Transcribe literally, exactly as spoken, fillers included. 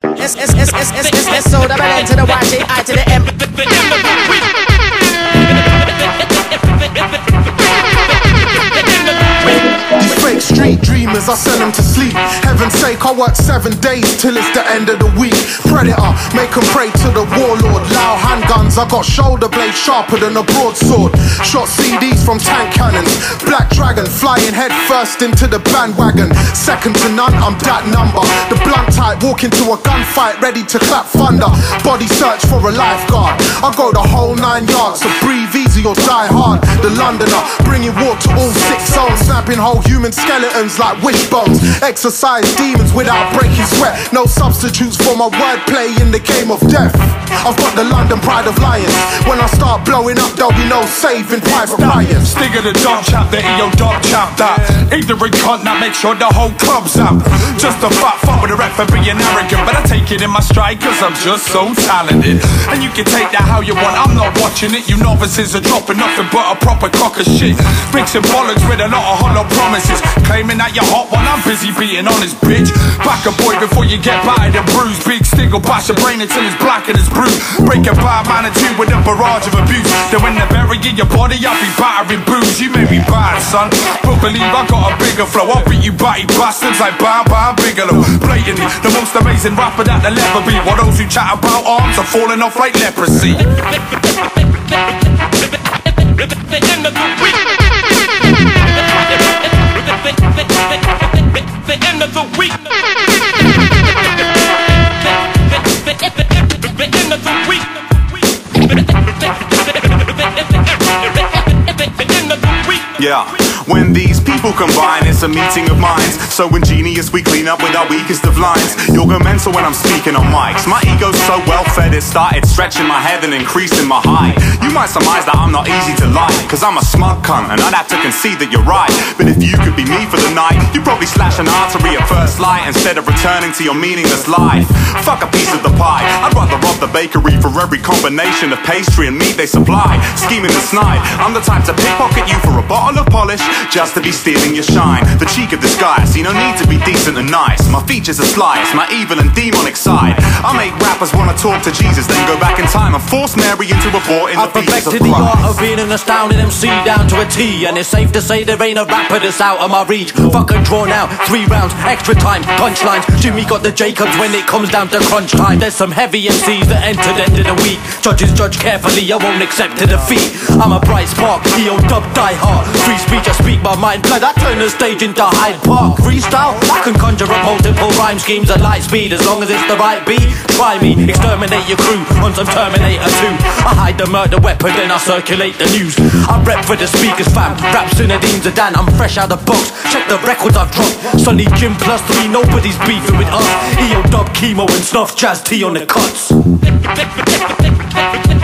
It's, it's, it's, it's, it's, it's, it's so double N to the Y G I to the M. These fake street dreamers, I send them to sleep. Heaven's sake, I work seven days till it's the end of the week. Predator, make them pray to the warlord. Loud handguns, I got shoulder blades sharper than a broadsword. Shot C Ds from tank cannons. Black dragon flying head first into the bandwagon. Second to none, I'm that number. The blunt type, walk into a gunfight ready to clap thunder. Body search for a lifeguard. I go the whole nine yards, so breathe easy or die hard. The Londoner, bringing war to all six zones. Snapping whole human skeletons like wishbones. Exercise demons without breaking sweat. No substitutes for my wordplay in the game of death. I've got the London pride of lions. When I start blowing up, there'll be no saving Private Ryan. Stig of the dog chap, the E O dog chap that. Ignorant cunt that make sure the whole club's out. Just a fat fuck with a rep for being arrogant, but I take it in my stride cause I'm just so talented. And you can take that how you want, I'm not watching it. You novices are dropping nothing but a proper cock of shit. Mixing bollocks with a lot of hollow promises. Claiming that you're hot when I'm busy beating on his bitch. Back a boy before you get battered and bruised. Big Stig will bash your brain until it's black and it's bruised. Break a bad man and two with a barrage of abuse. Then when they're burying your body, I'll be battering booze. You may be bad, son, but believe I got a bigger flow. I'll beat you batty bastards like Bam Bam Bigelow. Blatantly, the most amazing rapper that there'll ever be. While those who chat about arms are falling off like leprosy. The end of the week. The end of the week. The end of the week. Yeah, when these people combine, it's a meeting of minds. So ingenious, we clean up with our weakest of lines. You'll go mental when I'm speaking on mics. My ego's so well fed, it started stretching my head and increasing my height. You might surmise that I'm not easy to like, cause I'm a smug cunt and I'd have to concede that you're right. But if you could be me for the night, you'd probably slash an artery at first light instead of returning to your meaningless life. Fuck a piece of the pie, I'd rather rob the bakery for every combination of pastry and meat they supply. Scheming to snide, I'm the type to pickpocket you for a bottle of polish just to be stealing your shine. The cheek of disguise, see no need to be decent and nice. My features are sliced, my evil and demonic side. I make rappers wanna talk to Jesus, then go back in time and force Mary into aborting the fetus of Christ. I've perfected the art of being an astounding M C down to a T, and it's safe to say there ain't a rapper that's out of my reach. Fucking drawn out, three rounds, extra time, punchlines. Jimmy got the Jacobs when it comes down to crunch time. There's some heavy M Cs that enter the end of the week. Judges judge carefully, I won't accept a defeat. I'm a bright spark, E O dub die hard. Free speech, I speak my mind, blood, I turn the stage into Hyde Park. Freestyle, I can conjure up multiple rhyme schemes at light speed, as long as it's the right beat. Try me, exterminate your crew on some Terminator two. I hide the murder weapon, then I circulate the news. I rep for the speakers fam, rap Zinedine Zidane. I'm fresh out the box, check the records I've dropped. Sonny Jim plus three, nobody's beefing with us. E O dub, chemo and snuff, Jazz T on the cuts.